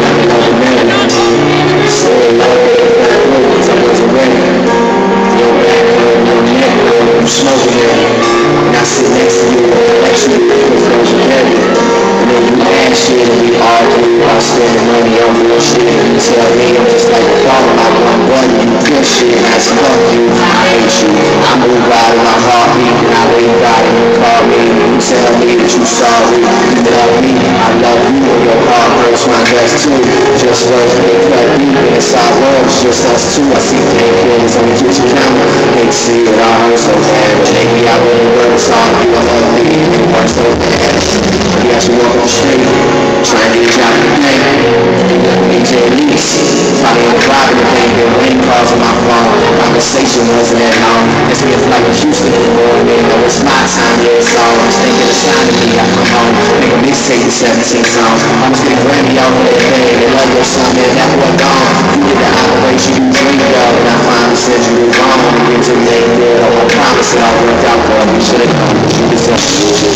Still love it, but I wasn't ready. Your back hurt, your neck hurt, you smoking it. And I sit next to you, next to you, because I was ready. And then you ask shit, and we argue about spending money on real shit. And you tell me I'm just like a phone, like one button, you push shit, and I say, fuck you, I hate you. I move out of my heartbeat, and I wait by and you call me. You tell me that you sorry, you love me, I love you, and your heart hurts my guts too. Just words when they cut deep, and inside words, just us two. I see painkillers on the kitchen counter. Hate to see it all hurt so bad, but maybe I wouldn't work so hard, you don't love me, and it works so bad. You got to walk on straight, trying to get a job in the bank. AJ Leaks, probably on the ride in the bank, and rain calls on my phone. Conversation wasn't that long. It's me a flight to Houston in the morning. Know it's my time, yeah, it's all. I'm thinking it's time to me. I come home, make a mixtape with 17 songs. Almost get a Grammy off of that thing. They love your son, man, that boy gone. You did the operation, you dreamed of, and I finally said you were wrong. And get to make good, I won't promise it all worked out for you. Should've known that you deserve it.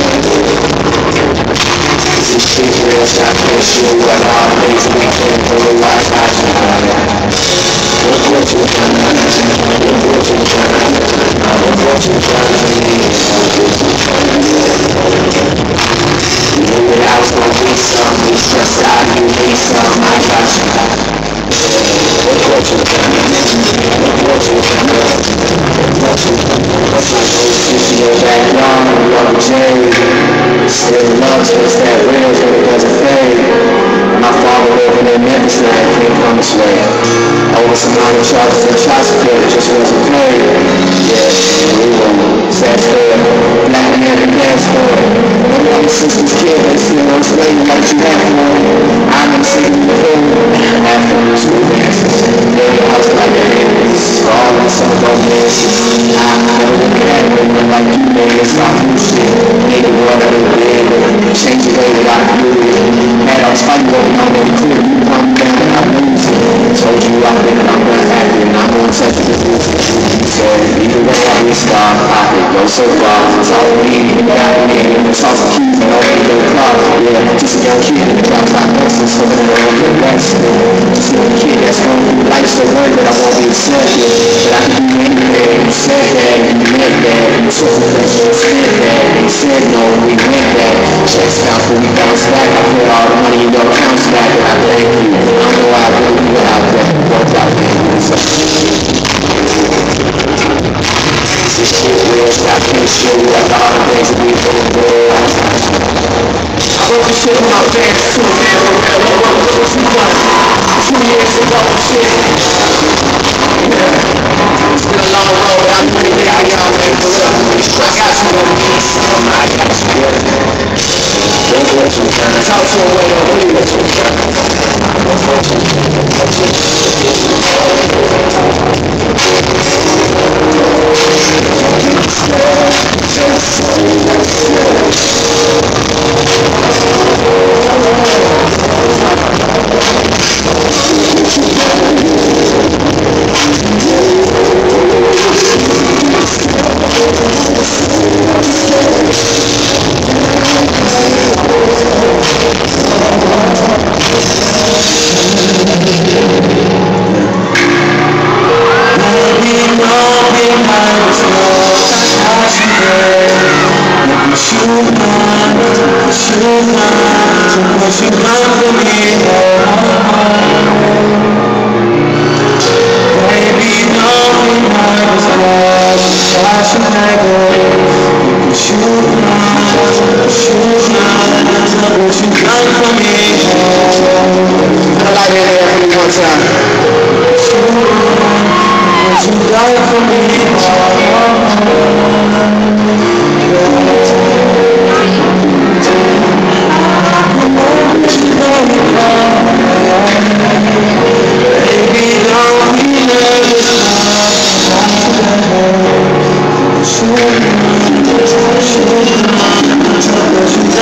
This shit real, so I can't shoot what all the days we can't pull a lot of shots. Look what you done, look what you done, look what you done to me. You knew that I was gonna be something, stressed out, you need something, I got you. Look what you done, look what you done, look what you done. What's my old sister, your backyard, love Jerry. Still love to us that real, but it doesn't fade. My father living in Memphis now, I can't come this way. Over some minor charges and child support, it just wasn't paid. Yeah, we were sad story. Black man and passport. I'm a sister's kid, they still want to slave like you have for. I'm in city before. After school dances, build a house like that. For all of some of those dances, I'm never looking at it, but like you made it, soft new shit. Made the world a little bit, change the way that I do it. Man, I was fighting going on there, clear you come down and I lose it. Told you I'm thinking I'm not happy and I'm gonna touch you with it. So either way I restart, I could go so far. Talk to me, you got me, toss the keys and open your car. Yeah, just a young kid in the drop top nurses, hoping that I'll get back still. Just a young kid that's going through life so worried that I won't be accepted. But I can do anything, you said that, you meant that. You took the place, you said that. They said no, we went back. Checks bounce, but we bounce back. I put all the money in your accounts back, and I thank you. I know I really do without that. Worked out, man. This shit real, so I can't show you like all the things that we put in the world. I wrote this shit with my fans too, man. I wrote this 2 years ago, shit. Yeah. It's been a long road, but I'm pretty big y'all, man. For real. I got you, man. I got you, yeah. Talk to him, wait on, please.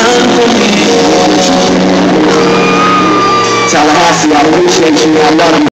Tallahassee, I appreciate you. I love you.